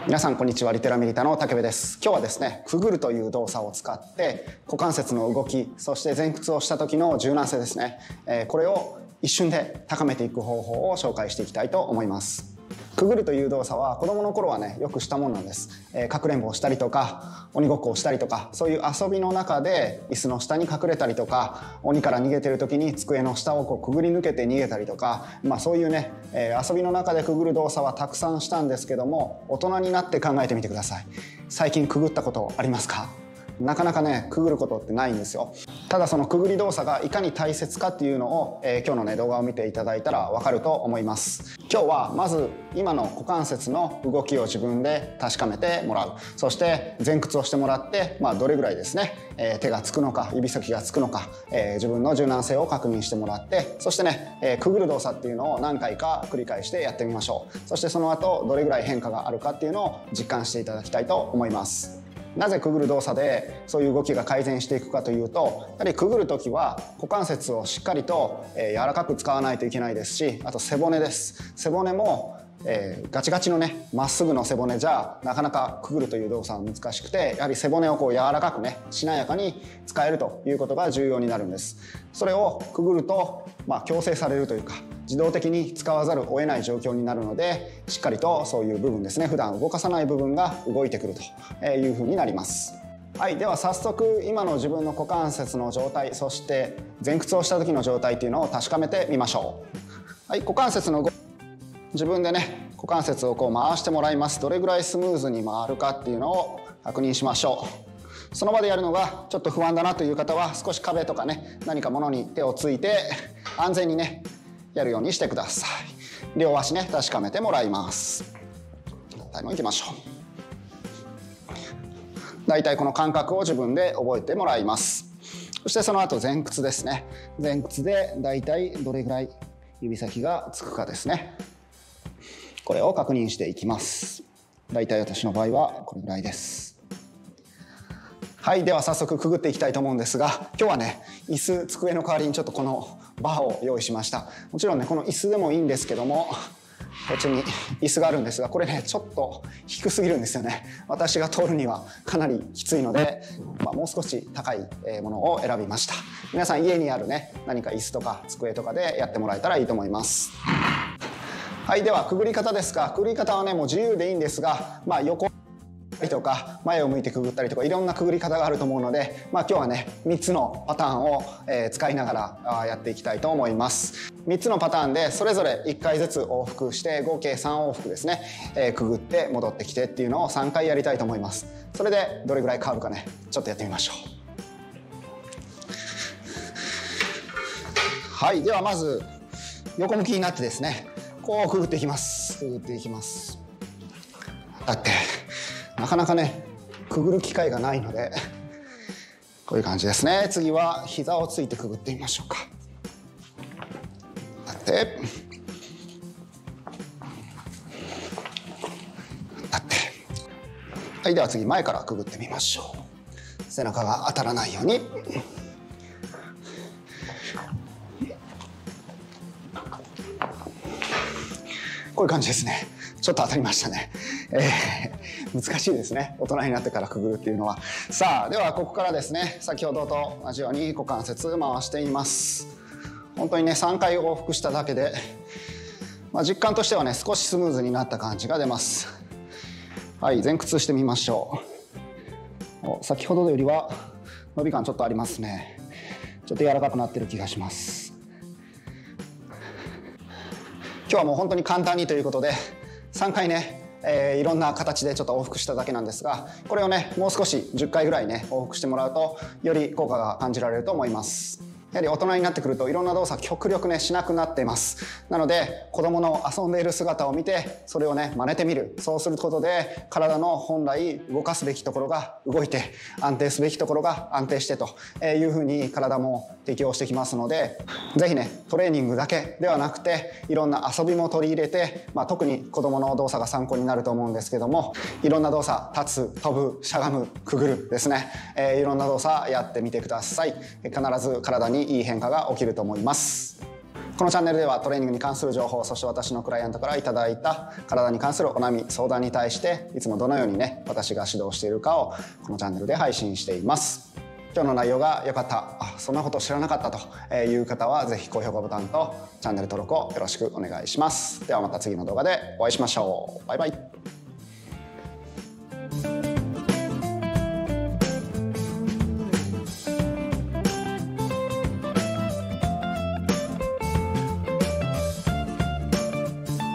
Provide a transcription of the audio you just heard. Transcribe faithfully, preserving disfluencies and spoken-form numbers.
皆さんこんにちは。リテラミリタの武部です。今日はですね、くぐるという動作を使って股関節の動き、そして前屈をした時の柔軟性ですね、えー、これを一瞬で高めていく方法を紹介していきたいと思います。くぐるという動作は子供の頃はねよくしたもんなんです。えー、かくれんぼをしたりとか鬼ごっこをしたりとか、そういう遊びの中で椅子の下に隠れたりとか、鬼から逃げてる時に机の下をこうくぐり抜けて逃げたりとか、まあそういうね、えー、遊びの中でくぐる動作はたくさんしたんですけども、大人になって考えてみてください。最近くぐったことありますか？なかなかねくぐることってないんですよ。ただそのくぐり動作がいかに大切かっていうのを、えー、今日のね動画を見ていただいたらわかると思います。今日はまず今の股関節の動きを自分で確かめてもらう、そして前屈をしてもらって、まあ、どれぐらいですね、えー、手がつくのか指先がつくのか、えー、自分の柔軟性を確認してもらって、そしてね、えー、くぐる動作っていうのを何回か繰り返してやってみましょう。そしてその後どれぐらい変化があるかっていうのを実感していただきたいと思います。なぜくぐる動作でそういう動きが改善していくかというと、やはりくぐる時は股関節をしっかりと、えー、柔らかく使わないといけないですし、あと背骨です。背骨も、えー、ガチガチのねまっすぐの背骨じゃなかなかくぐるという動作は難しくて、やはり背骨をこう柔らかくねしなやかに使えるということが重要になるんです。それをくぐると、まあ、強制されるというか自動的に使わざるを得ない状況になるので、しっかりとそういう部分ですね、普段動かさない部分が動いてくるというふうになります。はい、では早速今の自分の股関節の状態、そして前屈をした時の状態というのを確かめてみましょう。はい、股関節の動き、自分でね股関節をこう回してもらいます。どれぐらいスムーズに回るかっていうのを確認しましょう。その場でやるのがちょっと不安だなという方は、少し壁とかね何か物に手をついて安全にねやるようにしてください。両足ね確かめてもらいます。タイムいきましょう。だいたいこの感覚を自分で覚えてもらいます。そしてその後前屈ですね。前屈でだいたいどれぐらい指先がつくかですね、これを確認していきます。だいたい私の場合はこれぐらいです。はい、では早速くぐっていきたいと思うんですが、今日はね椅子机の代わりにちょっとこのバーを用意しました。もちろんねこの椅子でもいいんですけども、こっちに椅子があるんですが、これねちょっと低すぎるんですよね。私が通るにはかなりきついので、まあ、もう少し高いものを選びました。皆さん家にあるね何か椅子とか机とかでやってもらえたらいいと思います。はい、ではくぐり方ですが、くぐり方はねもう自由でいいんですが、まあ横とか前を向いてくぐったりとかいろんなくぐり方があると思うので、まあ、今日はねみっつのパターンを、えー、使いながらやっていきたいと思います。みっつのパターンでそれぞれいっかいずつ往復して合計さん往復ですね、えー、くぐって戻ってきてっていうのをさんかいやりたいと思います。それでどれぐらい変わるかねちょっとやってみましょう。はい、ではまず横向きになってですね、こうくぐっていきます。くぐっていきます。だってなかなかねくぐる機会がないので、こういう感じですね。次は膝をついてくぐってみましょうか。立って立ってはい、では次前からくぐってみましょう。背中が当たらないように。こういう感じですね。ちょっと当たりましたね。えー、難しいですね。大人になってからくぐるっていうのは。さあ、ではここからですね、先ほどと同じように股関節回しています。本当にねさんかい往復しただけで、まあ、実感としてはね少しスムーズになった感じが出ます。はい、前屈してみましょう。先ほどよりは伸び感ちょっとありますね。ちょっと柔らかくなってる気がします。今日はもう本当に簡単にということでさんかいね、えー、いろんな形でちょっと往復しただけなんですが、これをねもう少しじゅっかいぐらいね往復してもらうとより効果が感じられると思います。やはり大人になってくるといろんな動作極力ねしなくなっています。なので子供の遊んでいる姿を見てそれをね真似てみる。そうすることで体の本来動かすべきところが動いて、安定すべきところが安定してというふうに体も適応してきますので、ぜひねトレーニングだけではなくていろんな遊びも取り入れて、まあ、特に子供の動作が参考になると思うんですけども、いろんな動作、立つ、飛ぶ、しゃがむ、くぐるですね、えー、いろんな動作やってみてください。必ず体にいい変化が起きると思います。 このチャンネルではトレーニングに関する情報、そして私のクライアントからいただいた体に関するお悩み相談に対していつもどのようにね私が指導しているかをこのチャンネルで配信しています。今日の内容が良かった、あ、そんなこと知らなかったという方はぜひ高評価ボタンとチャンネル登録をよろしくお願いします。ではまた次の動画でお会いしましょう。バイバイ。